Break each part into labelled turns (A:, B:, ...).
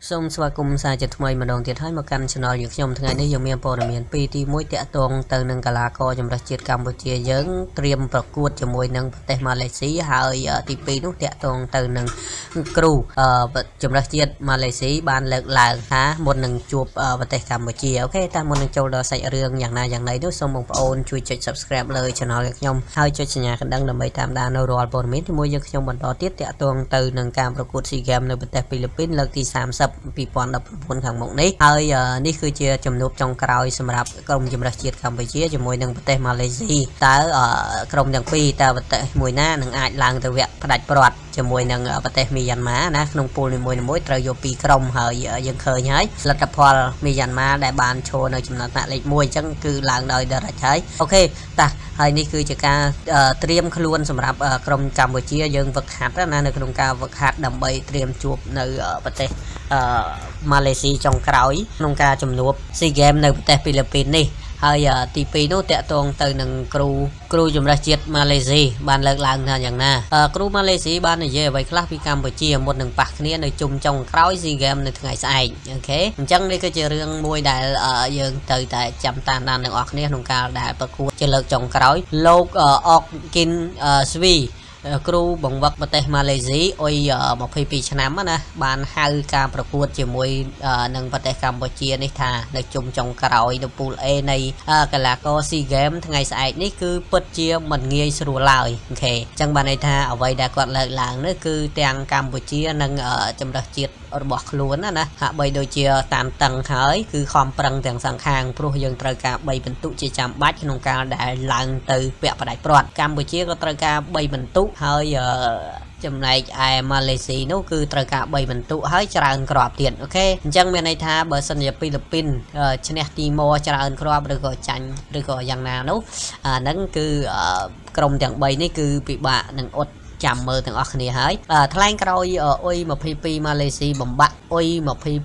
A: សូមស្វាគមន៍សាជាថ្មីម្ដងទៀតហើយមកកាន់ channel យើងខ្ញុំថ្ងៃនេះយើងមានព័ត៌មានពីទី1តាក់ទងទៅនឹងកីឡាករចម្រុះជាតិកម្ពុជាយើងត្រៀមប្រកួតជាមួយនឹងប្រទេសម៉ាឡេស៊ីហើយទី2នោះតាក់ទងទៅនឹងគ្រូចម្រុះជាតិម៉ាឡេស៊ីបានលើកឡើងថាមុននឹងជួបប្រទេសកម្ពុជាអូខេតែមុននឹងចូលដល់សាច់រឿងយ៉ាងណាយ៉ាងណីនោះសូមបងប្អូនជួយចុច subscribe លើ channel យើងខ្ញុំហើយចុចសញ្ញាកណ្ដឹងដើម្បីតាមដាននៅរាល់ព័ត៌មានជាមួយយើងខ្ញុំបន្តទៀតតាក់ទងទៅនឹងការប្រកួត SEA Games នៅប្រទេសហ្វីលីពីនលើកទី30 2019 ខាងមុខនេះហើយនេះគឺជាជំនួបចុងក្រោយសម្រាប់ក្រុមចម្រុះជាតិកម្ពុជាជាមួយនឹងប្រទេសម៉ាឡេស៊ីតើក្រុមទាំងពីរតើប្រទេសមួយណានឹងអាចឡើងទៅវគ្គផ្ដាច់ព្រាត់ជាមួយនឹងប្រទេសមីយ៉ាន់ម៉ាណាក្នុងពូលនីមួយៗត្រូវយក2ក្រុមហើយយើងឃើញហើយលទ្ធផលមីយ៉ាន់ម៉ាដែលបានឈរនៅចំណុចថ្នាក់លេខ1អញ្ចឹងគឺឡើងដោយដរិចហើយអូខេតាហើយនេះគឺជាការត្រៀមខ្លួនសម្រាប់ក្រុមកម្ពុជាយើងវឹកហាត់ណានៅក្នុងការវឹកហាត់ដើម្បីត្រៀមជួបនៅប្រទេសម៉ាឡេស៊ីចុងក្រោយក្នុងការជំនួប SEA Games នៅប្រទេសហ្វីលីពីននេះហើយទី2នោះតាក់ទងទៅនឹងគ្រូចម្រុះជាតិម៉ាឡេស៊ីបានលើកឡើងថាយ៉ាងណាគ្រូម៉ាឡេស៊ីបាននិយាយអ្វីខ្លះពីកម្ពុជាមុននឹងប៉ះគ្នានៅជុំចុងក្រោយ SEA Games នៅថ្ងៃស្អែកអូខេអញ្ចឹងនេះគឺជារឿងមួយដែលយើងត្រូវតែចាំតាមដានទាំងអស់គ្នាក្នុងការដែលប្រកួតជាលើកចុងក្រោយលោកអុកគីនស្វីគ្រូបង្វឹកប្រទេសម៉ាឡេស៊ីអុយ22ឆ្នាំណាបានហៅការប្រកួតជាមួយនឹងប្រទេសកម្ពុជានេះថានៅជុំចុងក្រោយនៅពូល A នៃកីឡាករ SEA Games ថ្ងៃស្អែកនេះគឺពិតជាមិនងាយស្រួលឡើយអូខេអញ្ចឹងបានន័យថាអ្វីដែលគាត់លើកឡើងនេះគឺទាំងកម្ពុជានិងចម្រុះជាតិរបស់ខ្លួនណាហាក់បីដូចជាតានតឹងហើយគឺខំប្រឹងទាំងសងខាងព្រោះយើងត្រូវការ3ពិន្ទុជាចាំបាច់ក្នុងការដែលឡើងទៅពាក់ផ្ដាច់ព្រាត់កម្ពុជាក៏ត្រូវការ3ពិន្ទុហើយចំណែកឯម៉ាឡេស៊ីនោះគឺត្រូវការ3ពិន្ទុហើយច្រើនគ្រាប់ទៀតអូខេអញ្ចឹងមានន័យថាបើសិនជាហ្វីលីពីនឈ្នះទីម៉ូច្រើនគ្រាប់ឬក៏ចាញ់ឬក៏យ៉ាងណានោះហ្នឹងគឺក្រុមទាំង3នេះគឺពិបាកនឹងអត់ចាំមើលទាំងអស់គ្នាហើយថ្លែងក្រោយអុយ22ម៉ាឡេស៊ីបំបាក់អុយ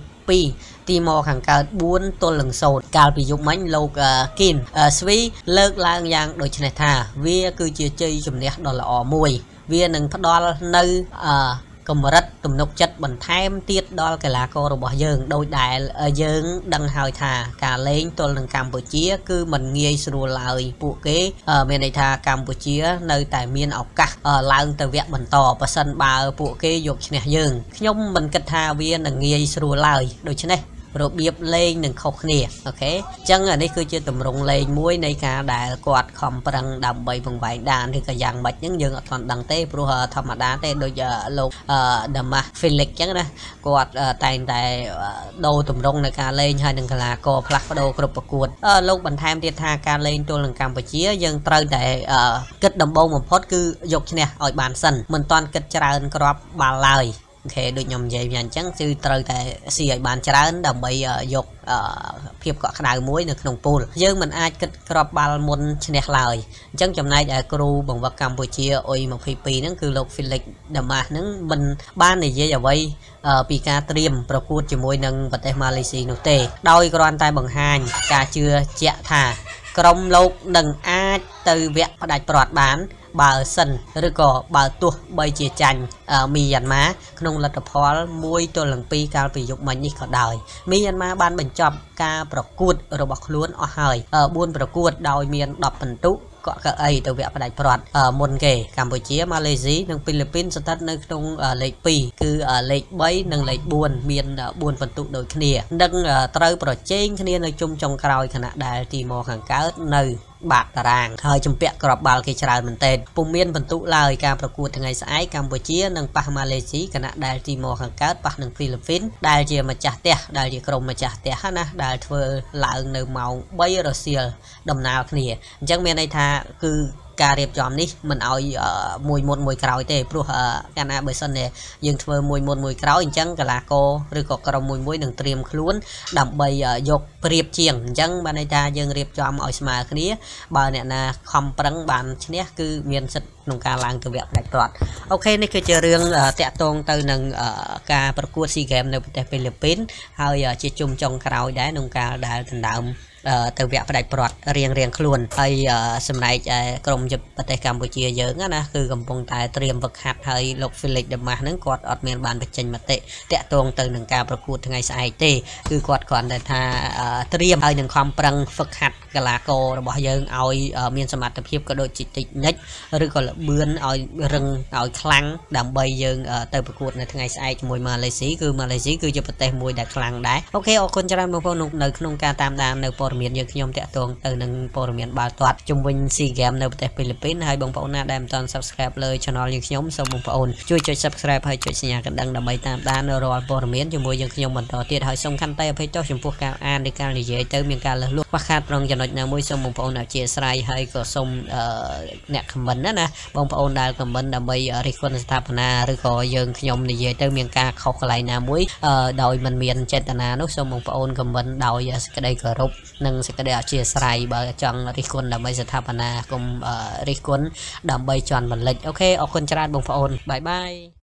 A: 22ទីម៉ូខាងកើត4-0កាលពីយប់មិញលោកគីនស្វីលើកឡើងយ៉ាងដូចនេះថាវាគឺជាជ័យជំនះដ៏ល្អមួយវានឹងផ្ដល់នៅកម្រិតទំនុកចិត្តបន្ថែមទៀតដល់កីឡាកររបស់យើងដោយដែលយើងដឹងហើយថាការលេងទល់នឹងកម្ពុជាគឺមិនងាយស្រួលឡើយពួកគេមានន័យថាកម្ពុជានៅតែមានឱកាសឡើងទៅវគ្គបន្តប៉ះសិនបើពួកគេយកឈ្នះយើងខ្ញុំមិនគិតថាវានឹងងាយស្រួលឡើយដូច្នេះរបៀបលេងនឹងខុសគ្នាអូខេអញ្ចឹងនេះគឺជាទម្រង់លេងមួយនៃការដែលគាត់ខំប្រឹងដើម្បីបង្វែងដានឬក៏យ៉ាងម៉េចហ្នឹងយើងអត់ទាន់ដឹងទេព្រោះធម្មតាទេដូចលោកដាម៉ាស់ហ្វីលិកអញ្ចឹងណាគាត់តែងតែដូរទម្រង់នៃការលេងហើយនឹងកីឡាករផ្លាស់ប្ដូរគ្រប់ប្រកួតលោកបន្ថែមទៀតថាការលេងទល់នឹងកម្ពុជាយើងត្រូវតែគិតដំបូងបំផុតគឺយកឈ្នះឲ្យបានសិនមិនទាន់គិតច្រើនគ្រាប់បាល់ឡើយអូខេដូចខ្ញុំនិយាយវាអញ្ចឹងគឺត្រូវតែស៊ីឲ្យបានច្រើនដើម្បីយកភាពកក់ក្ដៅមួយនៅក្នុងពូលយើងមិនអាចគិតក្របបាល់មុនឈ្នះឡើយអញ្ចឹងចំណែកឯគ្រូបង្វឹកកម្ពុជាអុយ22ហ្នឹងគឺលោក Felix Damas ហ្នឹងមិនបាននិយាយអ្វីពីការត្រៀមប្រកួតជាមួយនឹងប្រទេសម៉ាឡេស៊ីនោះទេដោយគ្រាន់តែបង្ហាញការជឿជាក់ថាក្រុមលោកនឹងអាចទៅវគ្គផ្ដាច់ព្រាត់បានបើសិនឬក៏បើទោះបីជាចាញ់មីយ៉ាន់ម៉ាក្នុងលទ្ធផល1-2កាលពីយប់មិញនេះក៏ដោយមីយ៉ាន់ម៉ាបានបញ្ចប់ការប្រកួតរបស់ខ្លួនអស់ហើយ4ប្រកួតដោយមាន10ពិន្ទុកក់កៅអីទៅវគ្គផ្ដាច់ព្រាត់មុនគេកម្ពុជាម៉ាឡេស៊ីនិងហ្វីលីពីនស្ថិតនៅក្នុងលេខ2គឺលេខ3និងលេខ4មាន4ពិន្ទុដូចគ្នានឹងត្រូវប្រជែងគ្នានៅជុំចុងក្រោយខណៈដែលទីម៉ូខាងកើតនៅបាតតារាងហើយជំពាក់ក្របបាល់គេច្រើនមែនទែនពុំមានពិន្ទុឡើយការប្រកួតថ្ងៃស្អែកកម្ពុជានឹងប៉ះម៉ាឡេស៊ីខណៈដែលទីម៉ូខាងកើតប៉ះនឹងហ្វីលីពីនដែលជាម្ចាស់ផ្ទះដែលជាក្រុមម្ចាស់ផ្ទះណាដែលធ្វើឡើងនៅម៉ោង3រសៀលដំណើរគ្នាអញ្ចឹងមានន័យថាគឺការរៀបចំនេះមិនឲ្យមួយមុនមួយក្រោយទេព្រោះកាលណាបើសិនយើងធ្វើមួយមុនមួយក្រោយអញ្ចឹងកីឡាករឬក៏ក្រុមមួយនឹងត្រៀមខ្លួនដើម្បីយកប្រៀបជាងអញ្ចឹងបានន័យថាយើងរៀបចំឲ្យស្មើគ្នាបើអ្នកណាខំប្រឹងបានឈ្នះគឺមានសិទ្ធិក្នុងការឡើងទៅវគ្គផ្ដាច់ព្រាត់អូខេនេះគឺជារឿងតាក់ទងទៅនឹងការប្រកួត SEA Games នៅប្រទេសហ្វីលីពីនហើយជាជុំចុងក្រោយដែរក្នុងការដែលដណ្ដើមទៅវគ្គផ្ដាច់ព្រាត់រៀងខ្លួនហើយសម្ដែងក្រុមប្រទេសកម្ពុជាយើងណាគឺកំពុងតែត្រៀមវឹកហាត់ហើយលោក Felix Damas ហ្នឹងគាត់អត់មានបានបញ្ចេញមតិតាក់ទងទៅនឹងការប្រកួតថ្ងៃស្អែកទេគឺគាត់គ្រាន់តែថាត្រៀមហើយនឹងខំប្រឹងហ្វឹកហាត់កីឡាកររបស់យើងឲ្យមានសមត្ថភាពក៏ដូចជាតិចនិចឬក៏ល្បឿនឲ្យរឹងឲ្យខ្លាំងដើម្បីយើងទៅប្រកួតនៅថ្ងៃស្អែកជាមួយម៉ាឡេស៊ីគឺម៉ាឡេស៊ីគឺជាប្រទេសមួយដែលខ្លាំងដែរអូខេអរគុណច្រើនបងប្អូននៅក្នុងការតាមដាននៅព័ត៌មានយើងខ្ញុំតាក់ទងទៅនឹងព័ត៌មានបាល់ទាត់ជំវិញ SEA Games នៅប្រទេសហ្វីលីពីនហើយបងប្អូនណាដែលមិនទាន់ Subscribe លើ Channel យើងខ្ញុំសូមបងប្អូនជួយចុច Subscribe ហើយចុចសញ្ញាកណ្ដឹងដើម្បីតាមដានរាល់ព័ត៌មានជាមួយយើងខ្ញុំបន្តទៀតហើយសូមខន្តីអភ័យទោសចំពោះការអានឬការនិយាយទៅមានការលះលួសខ្វះខាតត្រង់ចំណុចណាមួយសូមបងប្អូនអធិស្ឋានហើយក៏សូមអ្នក comment ណាបងប្អូនដែល comment ដើម្បីរិះគន់ស្ថាបនាឬក៏យើងខ្ញុំនិយាយទៅមានការខុសកន្លែងណាមួយដោយមិនមានចេតនានោះសូមបងប្អូន comment ដោយសេចក្តីគោរពនិងសេចក្តីអធិស្ឋានបើចង់រិះគន់ដើម្បីស្ថាបនាគុំរិះគន់ដើម្បីជន់បន្លិចអូខេអរគុណច្រើនបងប្អូនបាយបាយ